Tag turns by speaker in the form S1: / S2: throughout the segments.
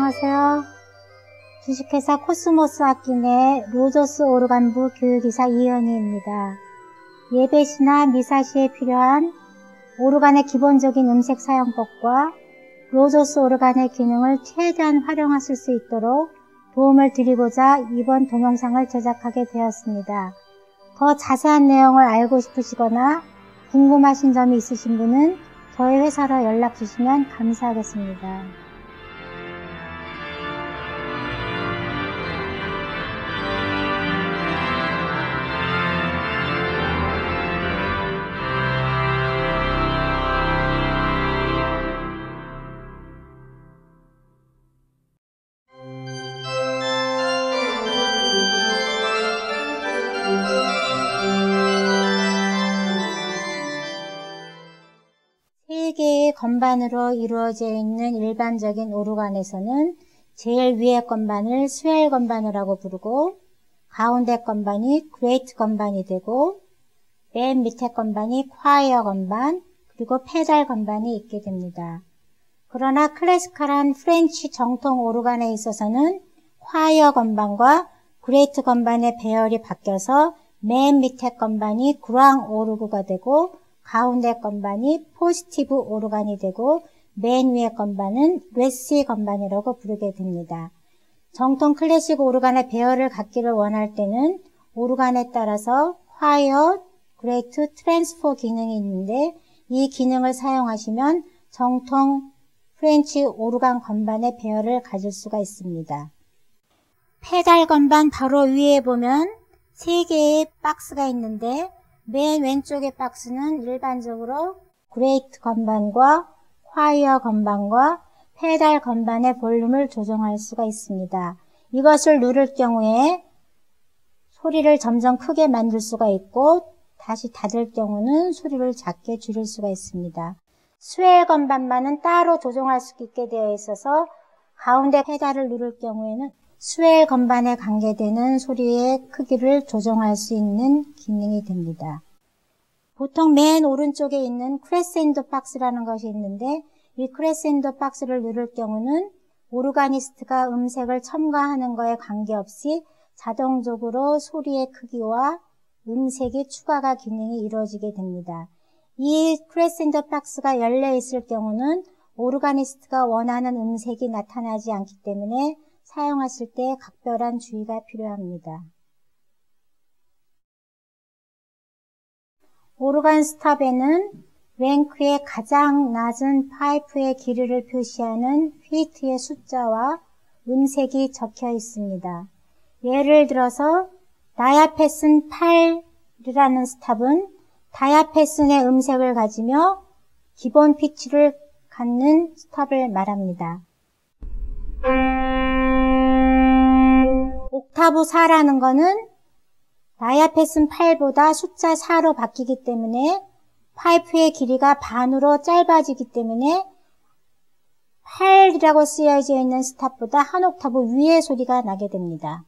S1: 안녕하세요. 주식회사 코스모스 악기 내 로저스 오르간부 교육이사 이은희입니다. 예배시나 미사시에 필요한 오르간의 기본적인 음색 사용법과 로저스 오르간의 기능을 최대한 활용하실 수 있도록 도움을 드리고자 이번 동영상을 제작하게 되었습니다. 더 자세한 내용을 알고 싶으시거나 궁금하신 점이 있으신 분은 저희 회사로 연락 주시면 감사하겠습니다. 세 개의 건반으로 이루어져 있는 일반적인 오르간에서는 제일 위의 건반을 스웰 건반이라고 부르고 가운데 건반이 그레이트 건반이 되고 맨 밑에 건반이 콰이어 건반 그리고 페달 건반이 있게 됩니다. 그러나 클래시컬한 프렌치 정통 오르간에 있어서는 콰이어 건반과 그레이트 건반의 배열이 바뀌어서 맨 밑에 건반이 그랑 오르그가 되고 가운데 건반이 포지티브 오르간이 되고 맨 위에 건반은 레시 건반이라고 부르게 됩니다. 정통 클래식 오르간의 배열을 갖기를 원할 때는 오르간에 따라서 콰이어, 그레이트, 트랜스포 기능이 있는데 이 기능을 사용하시면 정통 프렌치 오르간 건반의 배열을 가질 수가 있습니다. 페달 건반 바로 위에 보면 3개의 박스가 있는데 맨 왼쪽의 박스는 일반적으로 그레이트 건반과 콰이어 건반과 페달 건반의 볼륨을 조정할 수가 있습니다. 이것을 누를 경우에 소리를 점점 크게 만들 수가 있고 다시 닫을 경우는 소리를 작게 줄일 수가 있습니다. 스웰 건반만은 따로 조정할 수 있게 되어 있어서 가운데 페달을 누를 경우에는 스웰 건반에 관계되는 소리의 크기를 조정할 수 있는 기능이 됩니다. 보통 맨 오른쪽에 있는 크레센도 박스라는 것이 있는데 이 크레센도 박스를 누를 경우는 오르가니스트가 음색을 첨가하는 것에 관계없이 자동적으로 소리의 크기와 음색이 추가가 기능이 이루어지게 됩니다. 이 크레센도 박스가 열려 있을 경우는 오르가니스트가 원하는 음색이 나타나지 않기 때문에 사용하실 때 각별한 주의가 필요합니다. 오르간 스탑에는 랭크의 가장 낮은 파이프의 길이를 표시하는 피트의 숫자와 음색이 적혀 있습니다. 예를 들어서 다이아패슨 8이라는 스탑은 다이아패슨의 음색을 가지며 기본 피치를 갖는 스탑을 말합니다. 옥타브 4라는 것은 다이아패슨 8보다 숫자 4로 바뀌기 때문에 파이프의 길이가 반으로 짧아지기 때문에 8이라고 쓰여져 있는 스탑보다 한 옥타브 위의 소리가 나게 됩니다.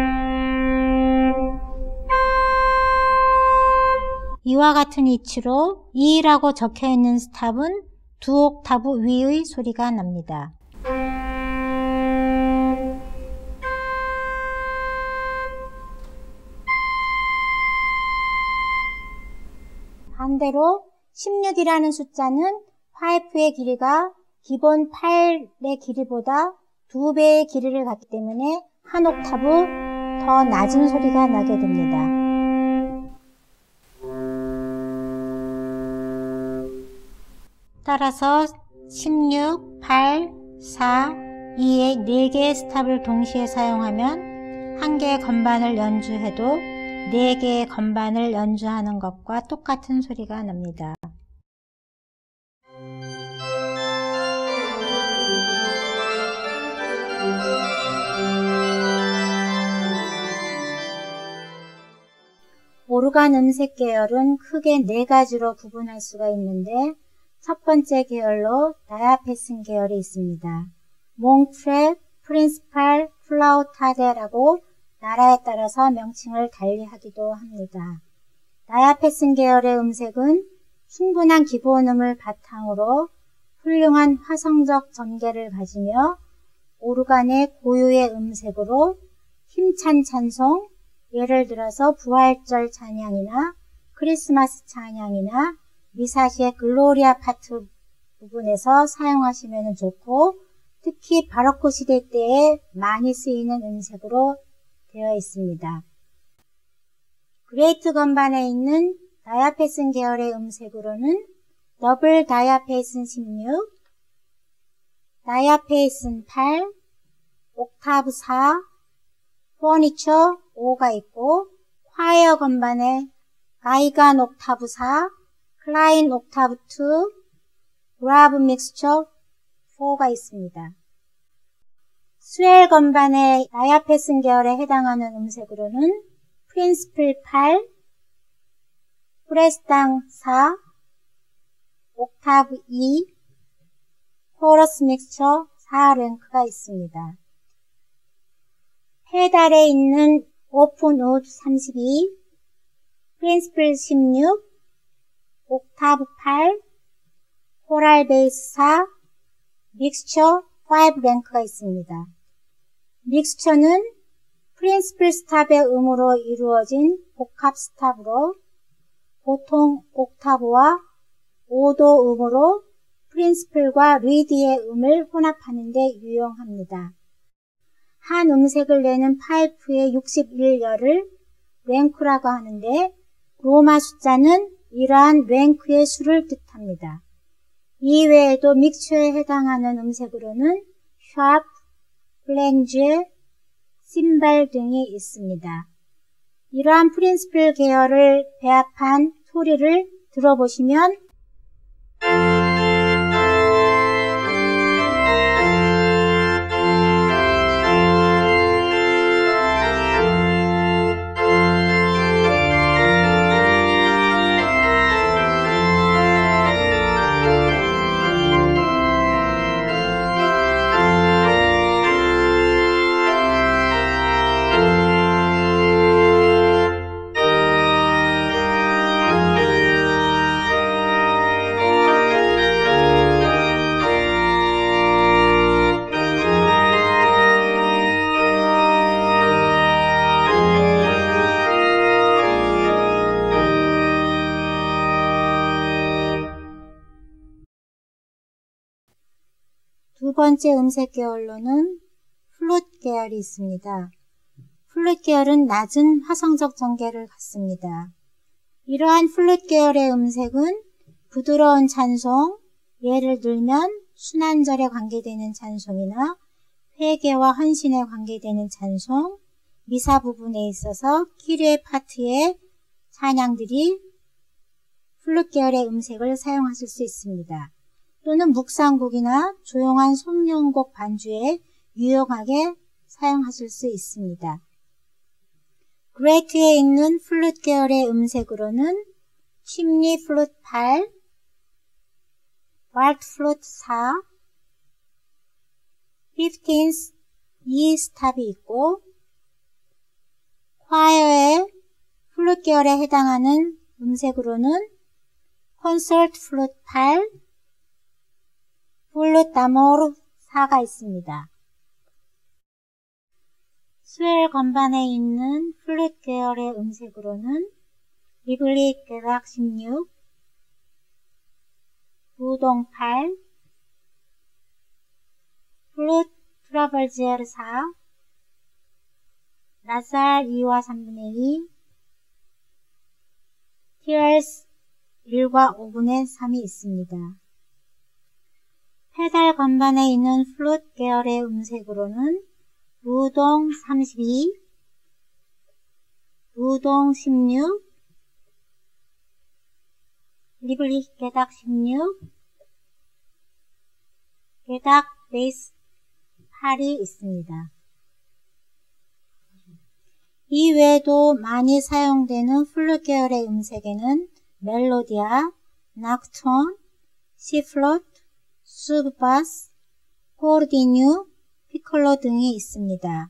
S1: 이와 같은 이치로 2라고 적혀 있는 스탑은 두 옥타브 위의 소리가 납니다. 반대로 16이라는 숫자는 파이프의 길이가 기본 8의 길이보다 2배의 길이를 갖기 때문에 한 옥타브 더 낮은 소리가 나게 됩니다. 따라서 16, 8, 4, 2의 4개의 스탑을 동시에 사용하면 한 개의 건반을 연주해도 4개의 건반을 연주하는 것과 똑같은 소리가 납니다. 오르간 음색 계열은 크게 4가지로 구분할 수가 있는데 첫 번째 계열로 다이아패슨 계열이 있습니다. 몽트랩, 프린시팔, 플라우타데라고 나라에 따라서 명칭을 달리하기도 합니다. 다이아패슨 계열의 음색은 충분한 기본음을 바탕으로 훌륭한 화성적 전개를 가지며 오르간의 고유의 음색으로 힘찬 찬송, 예를 들어서 부활절 찬양이나 크리스마스 찬양이나 미사시의 글로리아 파트 부분에서 사용하시면 좋고, 특히 바로크 시대 때에 많이 쓰이는 음색으로 되어 있습니다. 그레이트 건반에 있는 다이아페슨 계열의 음색으로는 더블 다이아페슨 16, 다이아페슨 8, 옥타브 4, 포니처 5가 있고, 콰이어 건반에 가이간 옥타브 4, 클라인 옥타브 2, 그라브 믹스처 4가 있습니다. 스웰 건반의 다이아페슨 계열에 해당하는 음색으로는 프린스플 8, 프레스당 4, 옥타브 2, 코러스 믹스처 4랭크가 있습니다. 페달에 있는 오픈 우드 32, 프린스플 16, 옥타브 8, 코랄 베이스 4, 믹스처 5랭크가 있습니다. 믹스처는 프린스플 스탑의 음으로 이루어진 복합 스탑으로 보통 옥타브와 5도 음으로 프린스플과 리드의 음을 혼합하는 데 유용합니다. 한 음색을 내는 파이프의 61열을 랭크라고 하는데, 로마 숫자는 이러한 랭크의 수를 뜻합니다. 이외에도 믹스처에 해당하는 음색으로는 샤프, 플랭즈, 심발 등이 있습니다. 이러한 프린스플 계열을 배합한 소리를 들어보시면 두 번째 음색 계열로는 플룻 계열이 있습니다. 플룻 계열은 낮은 화성적 전개를 갖습니다. 이러한 플룻 계열의 음색은 부드러운 찬송, 예를 들면 순환절에 관계되는 찬송이나 회개와 헌신에 관계되는 찬송, 미사 부분에 있어서 키류의 파트의 찬양들이 플룻 계열의 음색을 사용하실 수 있습니다. 또는 묵상곡이나 조용한 성령곡 반주에 유용하게 사용하실 수 있습니다. 그레이트에 있는 플룻 계열의 음색으로는 침니 플룻 8, 발트 플룻 4, 15th E 스탑이 있고, 콰이어의 플룻 계열에 해당하는 음색으로는 콘서트 플룻 8, 플룻 다모르 4가 있습니다. 스웰 건반에 있는 플룻 계열의 음색으로는 리블릭 계각 16, 부동 8, 플룻 트라벌지엘 4, 라살 2와 3분의 2, 티얼스 1과 5분의 3이 있습니다. 페달 건반에 있는 플룻 계열의 음색으로는 부동 32, 부동 16, 리블릭 게닥 16, 게닥 베이스 8이 있습니다. 이외에도 많이 사용되는 플룻 계열의 음색에는 멜로디아, 낙톤, 시플롯, 수브바스, 코르디뉴, 피콜로 등이 있습니다.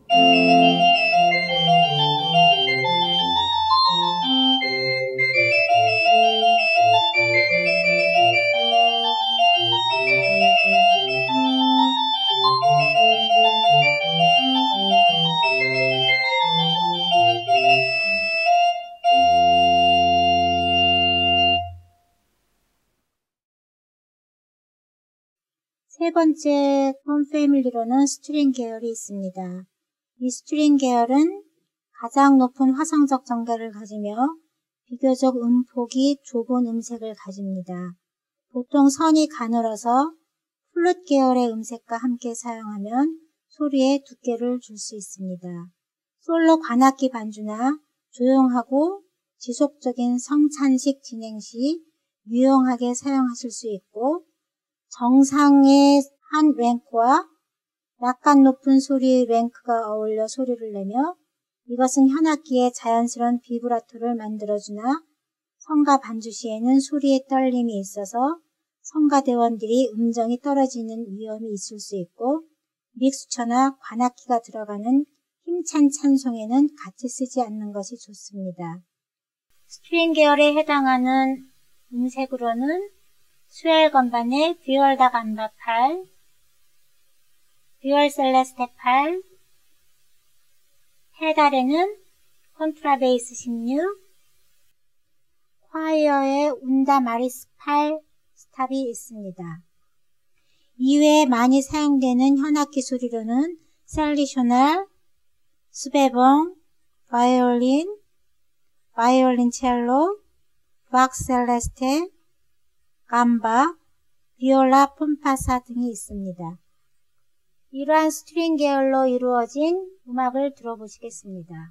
S1: 세 번째 폰 패밀리로는 스트링 계열이 있습니다. 이 스트링 계열은 가장 높은 화성적 정결을 가지며 비교적 음폭이 좁은 음색을 가집니다. 보통 선이 가늘어서 플룻 계열의 음색과 함께 사용하면 소리에 두께를 줄 수 있습니다. 솔로 관악기 반주나 조용하고 지속적인 성찬식 진행 시 유용하게 사용하실 수 있고, 정상의 한 랭크와 약간 높은 소리의 랭크가 어울려 소리를 내며 이것은 현악기의 자연스러운 비브라토를 만들어주나 성가 반주 시에는 소리의 떨림이 있어서 성가대원들이 음정이 떨어지는 위험이 있을 수 있고, 믹스처나 관악기가 들어가는 힘찬 찬송에는 같이 쓰지 않는 것이 좋습니다. 스트링 계열에 해당하는 음색으로는 스웰 건반의 듀얼 다 감바 8, 듀얼 셀레스테 8, 페달에는 콘트라베이스 16, 콰이어의 운다 마리스 8 스탑이 있습니다. 이외에 많이 사용되는 현악기 소리로는 셀리쇼날, 스베봉, 바이올린 첼로, 박 셀레스테, 감바, 비올라 폼파사 등이 있습니다. 이러한 스트링 계열로 이루어진 음악을 들어보시겠습니다.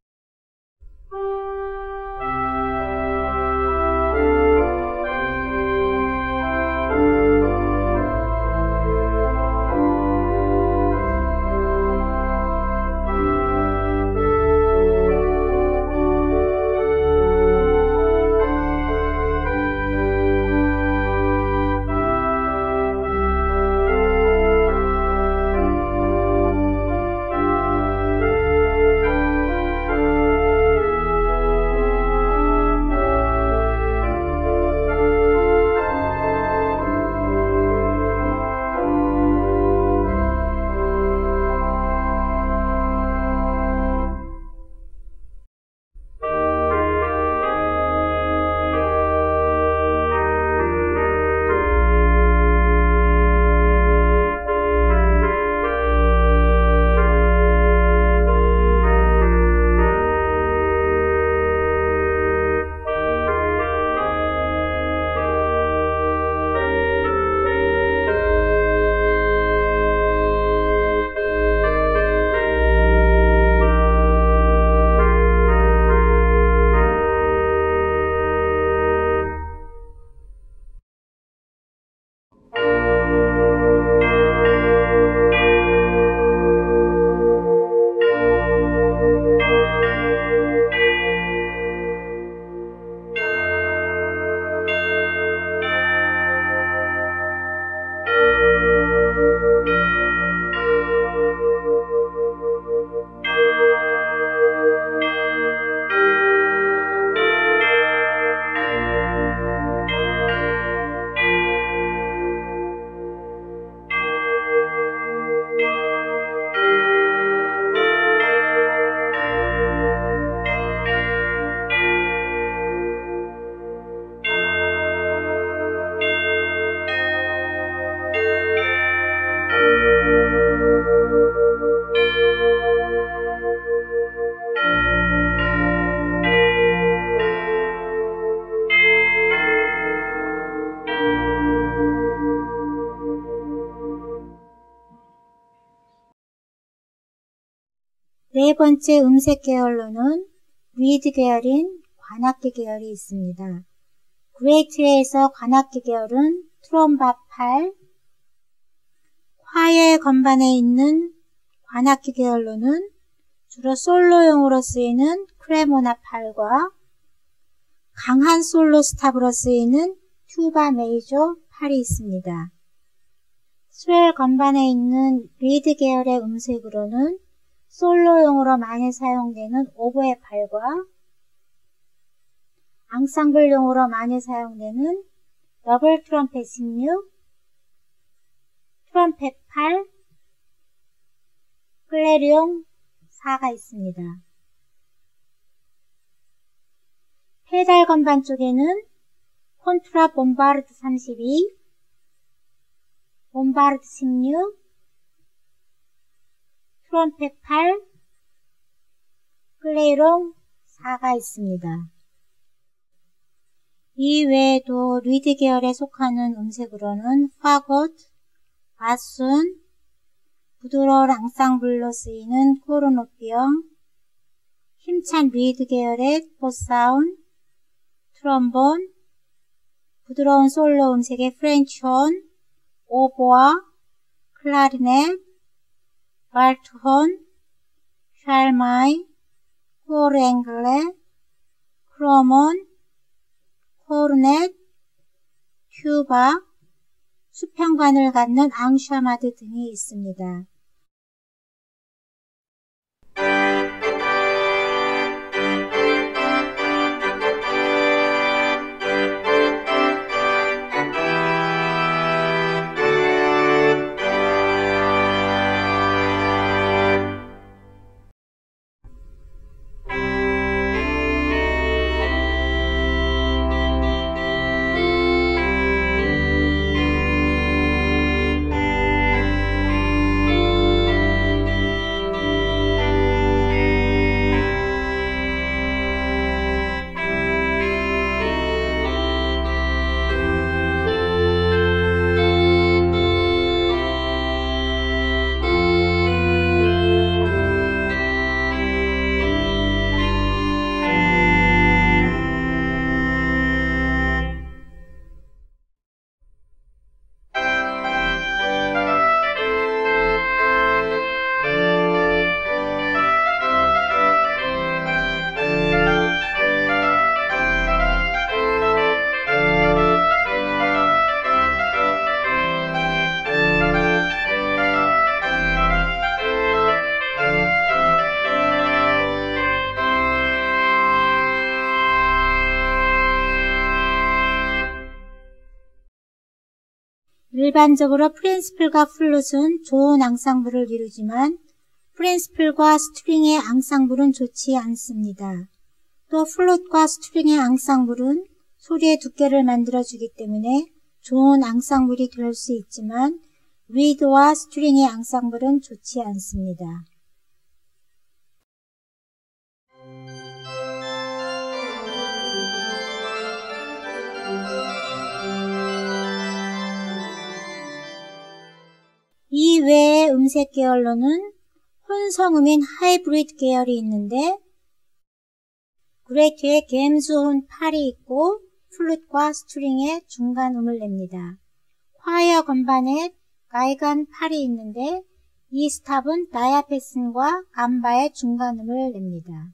S1: 네 번째 음색 계열로는 리드 계열인 관악기 계열이 있습니다. 그레이트에서 관악기 계열은 트롬바 8, 화의 건반에 있는 관악기 계열로는 주로 솔로용으로 쓰이는 크레모나 8과 강한 솔로 스탑으로 쓰이는 튜바 메이저 8이 있습니다. 스웰 건반에 있는 리드 계열의 음색으로는 솔로용으로 많이 사용되는 오보에 8과 앙상블용으로 많이 사용되는 더블 트럼펫 16, 트럼펫 8, 클레리용 4가 있습니다. 페달 건반 쪽에는 콘트라 봄바르드 32, 봄바르드 16, 트럼펫 8, 클레이롱 4가 있습니다. 이 외에도 리드 계열에 속하는 음색으로는 파고트, 바순, 부드러운 앙상블로 쓰이는 코르노피용, 힘찬 리드 계열의 포사운, 트럼본, 부드러운 솔로 음색의 프렌치혼, 오보아, 클라리넷, 발트혼, 샬마이, 코르앵글레, 크로몬, 코르넷, 튜바, 수평관을 갖는 앙샤마드 등이 있습니다. 일반적으로 프린스플과 플룻은 좋은 앙상블을 이루지만 프린스플과 스트링의 앙상블은 좋지 않습니다. 또 플룻과 스트링의 앙상블은 소리의 두께를 만들어주기 때문에 좋은 앙상블이 될 수 있지만 리드와 스트링의 앙상블은 좋지 않습니다. 이 외의 음색 계열로는 혼성음인 하이브리드 계열이 있는데 그레이트에 갬수혼 8이 있고 플룻과 스트링의 중간음을 냅니다. 콰이어 건반에 가이간 8이 있는데 이 스탑은 다이아패슨과 감바의 중간음을 냅니다.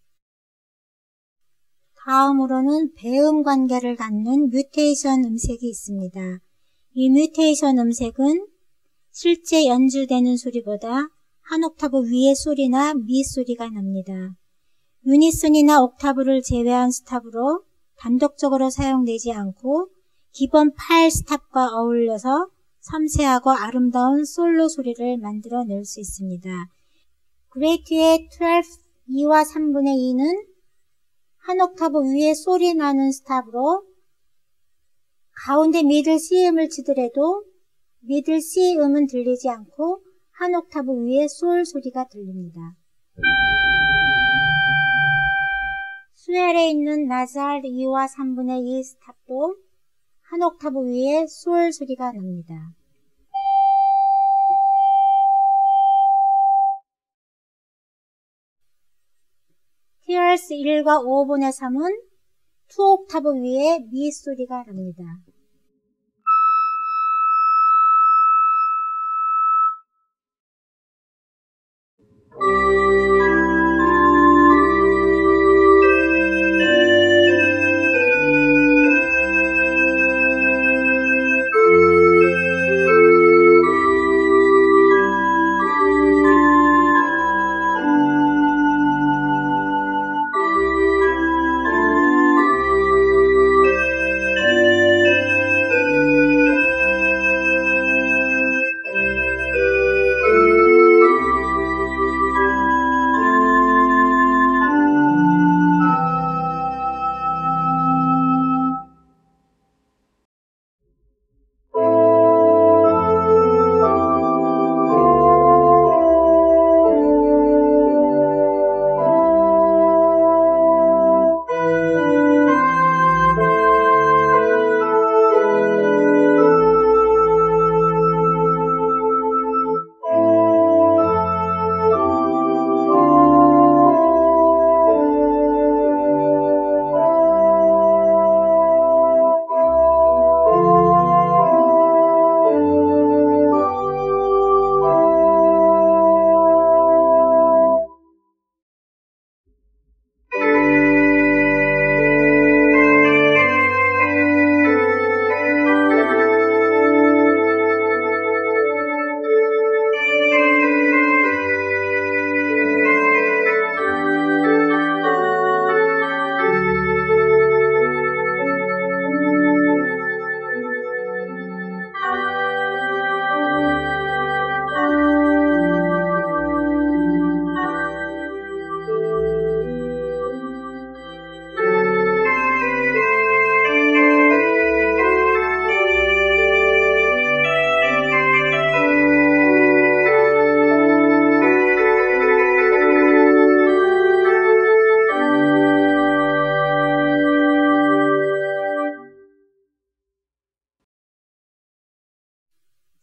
S1: 다음으로는 배음 관계를 갖는 뮤테이션 음색이 있습니다. 이 뮤테이션 음색은 실제 연주되는 소리보다 한 옥타브 위의 소리나 미 소리가 납니다. 유니슨이나 옥타브를 제외한 스탑으로 단독적으로 사용되지 않고 기본 8 스탑과 어울려서 섬세하고 아름다운 솔로 소리를 만들어낼 수 있습니다. 그레이트의 12, 2와 3분의 2는 한 옥타브 위에 소리 나는 스탑으로 가운데 미들 C음을 치더라도 미들 C음은 들리지 않고 한 옥타브 위에 솔 소리가 들립니다. 스웰에 있는 나잘 2와 3분의 2 스탑도 한 옥타브 위에 솔 소리가 납니다. 티얼스 1과 5분의 3은 2 옥타브 위에 미 소리가 납니다.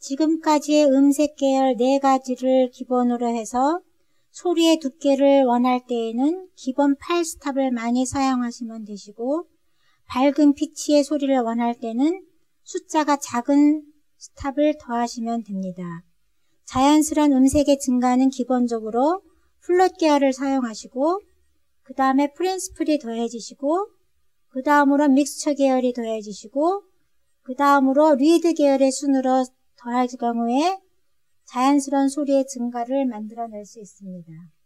S1: 지금까지의 음색 계열 4가지를 기본으로 해서 소리의 두께를 원할 때에는 기본 8스탑을 많이 사용하시면 되시고, 밝은 피치의 소리를 원할 때는 숫자가 작은 스탑을 더하시면 됩니다. 자연스러운 음색의 증가는 기본적으로 플룻 계열을 사용하시고, 그 다음에 프린스플이 더해지시고, 그 다음으로 믹스처 계열이 더해지시고, 그 다음으로 리드 계열의 순으로 더할 경우에 자연스러운 소리의 증가를 만들어낼 수 있습니다.